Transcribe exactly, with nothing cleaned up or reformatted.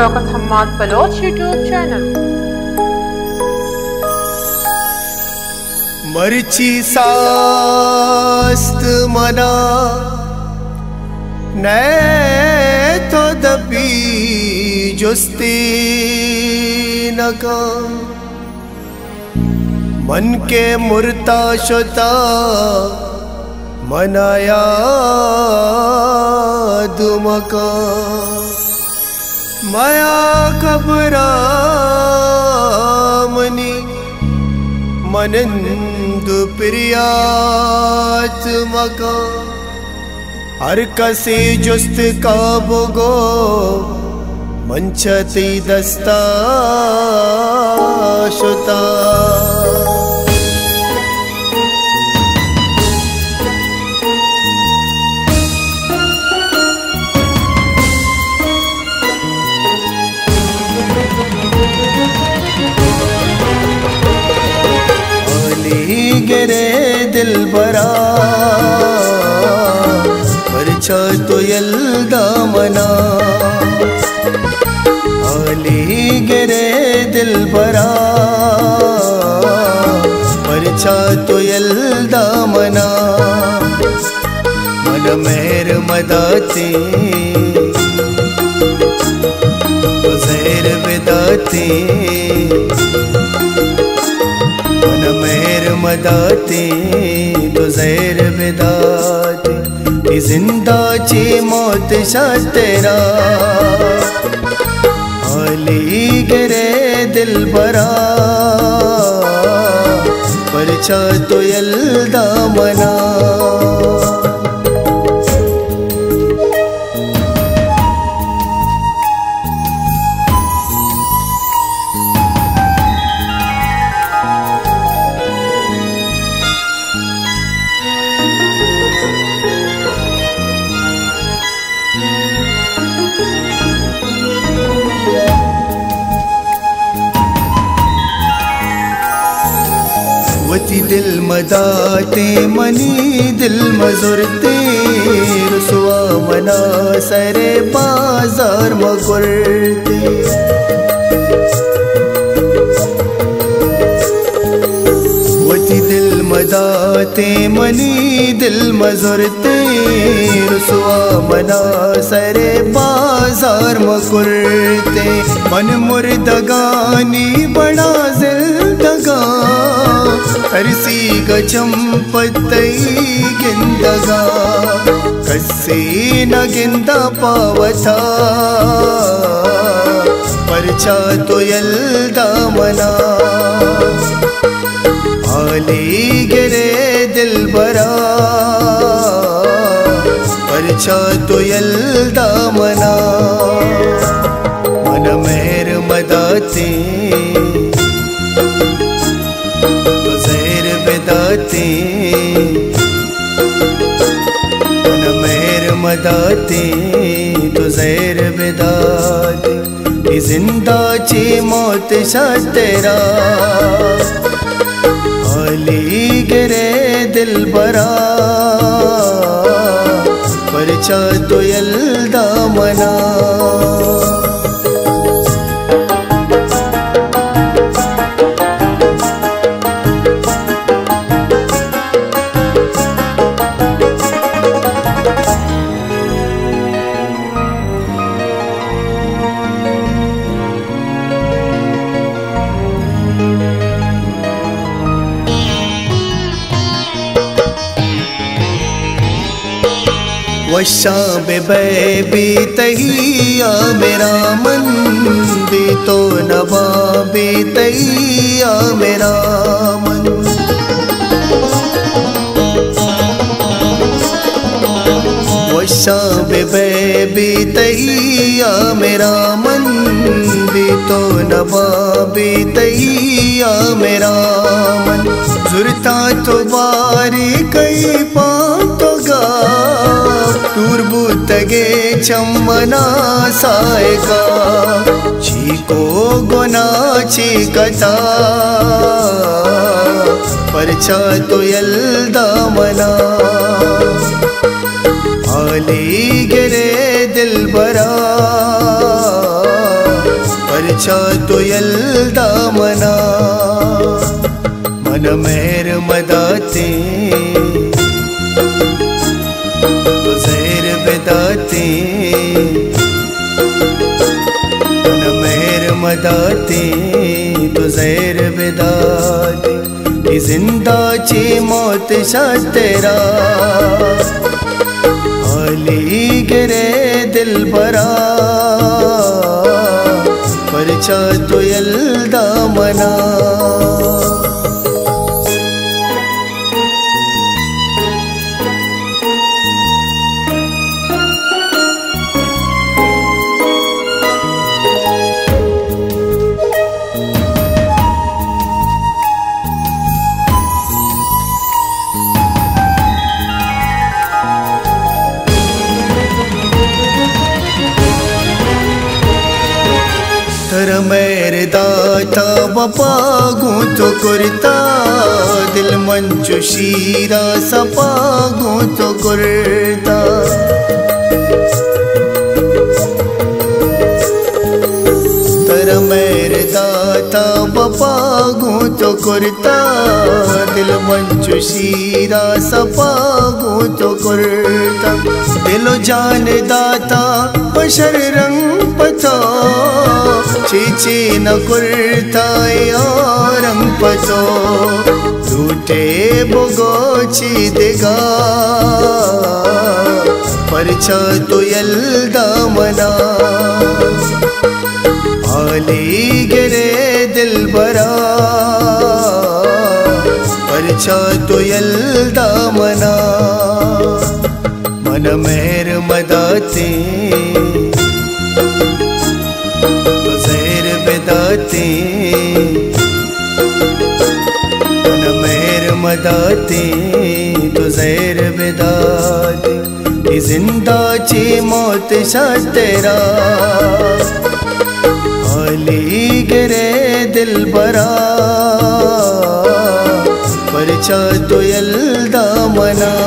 Shaukat Hammad Baloch YouTube channel. मर्ची सास्त मना नै तो दपी जुस्ती नका मन के मुर्ता शोता मनाया दुमका माया कबरा मनी मनंद प्रियात मका हर कसे जुस्त काबगो मंचती दस्ता शुता गिरे दिल बरा परछा तो यल्दा मना आली गिरे दिल बरा परछा तो यल्दा मना मन मेहर मदाते तो जहर बिदाते मेहर मदाते तो जहर बिदाते जिंदा ची मौत शा तेरा हाली गिरे दिल बरा परछा तो यल्दा मना वती दिल मदाते मनी दिल मजुरते रुसवा मना सरे बाजार मगुरते वती दिल मदाते मनी दिल मजुरते रुसवा मना सरे बाजार मगुरते मन मुर्दगानी बड़ा जिंदगा तरसी गचम पतई गिंदगा कस्से न गिंदा पावथा परछा तो यल्दा मना आली गिरे दिल बरा परछा तो यल्दा मना मन मेहर मदाते बिदाते मन मेहर मदाते तो जहर बिदाते जिंदा ची मौत शा तेरा हाली गिरे दिल बरा परछा तो यल्दा मना वशा बेबे बीतैया मेरा मन भी तो नवा बीतैया मेरा मन वशा बेबे बीतैया मेरा मन भी तो नवा बीतैया मेरा मन जुरता तो बारी कई पातो गा तुरबुतगे चम्मना सायगा चीको गोना चीकता परछा तो यल्दा मना आली गिरे दिल बरा परचा तो यल्दा मना मन मेहर मदाते तो जहर बेदाते मन मेहर मदाते तो जहर बेदाते जिंदा ची मौत शा तेरा हाली गिरे दिल बरा परचा तो यल्दा मना तर मेरे दाता बपागू तो कुर्ता दिल मंचु शीरा सपागू तो कुर्ता तर मेरे दाता बपागू तो कुर्ता दिल मंचु शीरा सपागू तो कुर्ता दिलो जान दाता बशर रंग पता चीची न कुर्ता रंग पतो टूटे बोगोची देगा परचा तो यल्दा मना हाली गिरे दिल बरा परचा तो यल्दा मना मन मेहर मदाते तो जहर बेदाते मन मेहर मदाते तो जहर बेदाते जिंदा ची मौत शा तेरा हाली गिरे दिल बरा परचा तो यल्दा मना